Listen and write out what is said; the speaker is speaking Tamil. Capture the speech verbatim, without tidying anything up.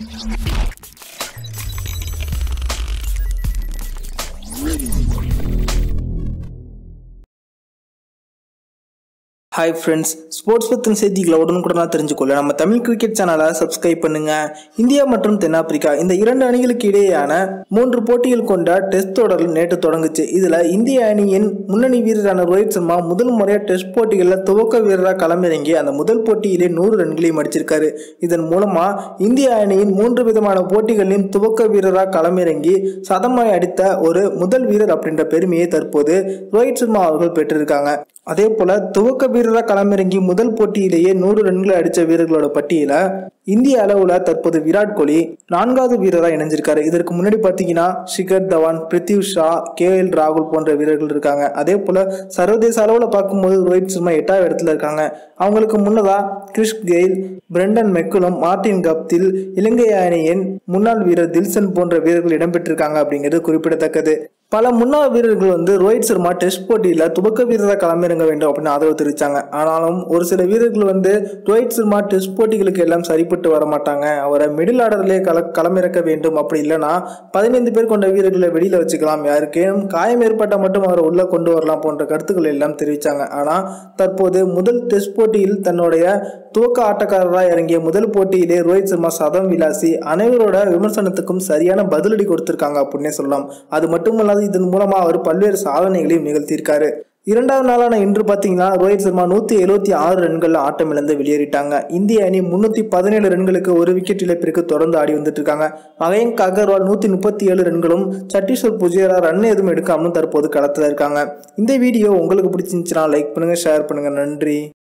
Hi friends, ஸ்போர்ட்ஸ் பத்தின செய்திகளை உடனுக்குடனா தெரிஞ்சுக்கொள்ள நம்ம தமிழ் கிரிக்கெட் சேனலை சப்ஸ்கிரைப் பண்ணுங்க. இந்தியா மற்றும் தென்னாப்பிரிக்கா இந்த இரண்டு அணிகளுக்கு இடையேயான மூன்று போட்டிகள் கொண்ட டெஸ்ட் தொடர் நேற்று தொடங்குச்சு. இதுல இந்திய அணியின் முன்னணி வீரரான ரோஹித் சர்மா முதல் முறையா டெஸ்ட் போட்டிகளில் துவக்க வீரராக களமிறங்கி அந்த முதல் போட்டியிலே நூறு ரன்களையும் அடிச்சிருக்காரு. இதன் மூலமா இந்திய அணியின் மூன்று விதமான போட்டிகளின் துவக்க வீரராக களமிறங்கி சதமாய் அடித்த ஒரு முதல் வீரர் அப்படின்ற பெருமையை தற்போது ரோஹித் சர்மா அவர்கள் பெற்றிருக்காங்க. அதே போல துவக்க வீரராக களமிறங்கி முதல் போட்டியிலேயே நூறு ரன்களை அடிச்ச வீரர்களோட பட்டியல இந்திய அளவுல தற்போது விராட் கோலி நான்காவது வீரராக இணைஞ்சிருக்காரு. இதற்கு முன்னாடி பாத்தீங்கன்னா ஷிகர் தவான், பிரித்வி ஷா, கே எல் ராகுல் போன்ற வீரர்கள் இருக்காங்க. அதே போல சர்வதேச அளவுல பார்க்கும்போது ரோஹித் சர்மா எட்டாவது இடத்துல இருக்காங்க. அவங்களுக்கு முன்னதா Chris Gayle, Brendon McCullum, Martin Guptill, இலங்கை அணியின் முன்னாள் வீரர் தில்சன் போன்ற வீரர்கள் இடம்பெற்றிருக்காங்க அப்படிங்கிறது குறிப்பிடத்தக்கது. பல முன்னாள் வீரர்கள் வந்து ரோஹித் சர்மா டெஸ்ட் போட்டியில துவக்க வீரராக களமிறங்க வேண்டும் அப்படின்னு ஆதரவு தெரிவிச்சாங்க. ஆனாலும் ஒரு சில வீரர்கள் வந்து ரோஹித் சர்மா டெஸ்ட் போட்டிகளுக்கு எல்லாம் சரிப்பட்டு வர மாட்டாங்க, அவரை மிடில் ஆர்டர்லேயே கள களமிறக்க வேண்டும், அப்படி இல்லைன்னா பதினைந்து பேர் கொண்ட வீரர்களை வெளியில வச்சுக்கலாம், யாருக்கேனும் காயம் ஏற்பட்ட மட்டும் அவரை உள்ள கொண்டு வரலாம் போன்ற கருத்துக்கள் எல்லாம் தெரிவிச்சாங்க. ஆனா தற்போது முதல் டெஸ்ட் போட்டியில் தன்னுடைய துவக்க ஆட்டக்காரராக இறங்கிய முதல் போட்டியிலே ரோஹித் சர்மா சதம் விளாசி அனைவரோட விமர்சனத்துக்கும் சரியான பதிலடி கொடுத்திருக்காங்க அப்படின்னே சொல்லலாம். அது மட்டுமல்லாது இதன் மூலமா அவர் பல்வேறு சாதனைகளையும் நிகழ்த்தியிருக்காரு. இரண்டாவது நாளான இன்று பாத்தீங்கன்னா ரோஹித் சர்மா நூத்தி எழுபத்தி ஆறு ரன்கள் ஆட்டம் இழந்து வெளியேறிட்டாங்க. இந்திய அணி முன்னூத்தி பதினேழு ரன்களுக்கு ஒரு விக்கெட் இழப்பிற்கு தொடர்ந்து ஆடி வந்துட்டு இருக்காங்க. மயங்க் அகர்வால் நூத்தி முப்பத்தி ஏழு ரன்களும், சட்டீஸ்வர் புஜேரா ரன் எதுவும் எடுக்காமலும் தற்போது களத்துல இருக்காங்க. இந்த வீடியோ உங்களுக்கு பிடிச்சிருந்துச்சுன்னா லைக் பண்ணுங்க, ஷேர் பண்ணுங்க. நன்றி.